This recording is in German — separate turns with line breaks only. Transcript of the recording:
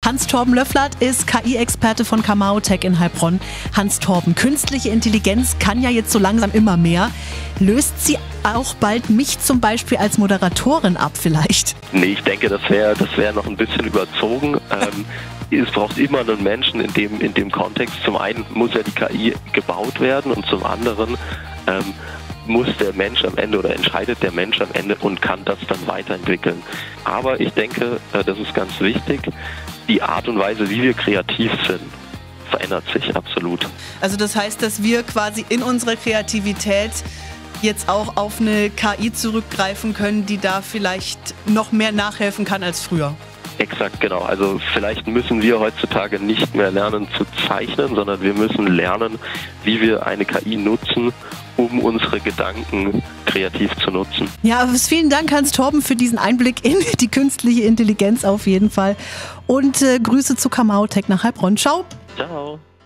Hans-Torben Löfflert ist KI-Experte von Kamaotech in Heilbronn. Hans-Torben, künstliche Intelligenz kann ja jetzt so langsam immer mehr. Löst sie auch bald mich zum Beispiel als Moderatorin ab vielleicht?
Nee, ich denke, das wär noch ein bisschen überzogen. Es braucht immer einen Menschen in dem Kontext. Zum einen muss ja die KI gebaut werden und zum anderen muss der Mensch am Ende oder entscheidet der Mensch am Ende und kann das dann weiterentwickeln. Aber ich denke, das ist ganz wichtig, die Art und Weise, wie wir kreativ sind, verändert sich absolut.
Also das heißt, dass wir quasi in unserer Kreativität jetzt auch auf eine KI zurückgreifen können, die da vielleicht noch mehr nachhelfen kann als früher.
Exakt, genau. Also vielleicht müssen wir heutzutage nicht mehr lernen zu zeichnen, sondern wir müssen lernen, wie wir eine KI nutzen, um unsere Gedanken kreativ zu nutzen.
Ja, vielen Dank, Hans-Torben, für diesen Einblick in die künstliche Intelligenz auf jeden Fall. Und Grüße zu Kamaotech nach Heilbronn. Ciao.
Ciao.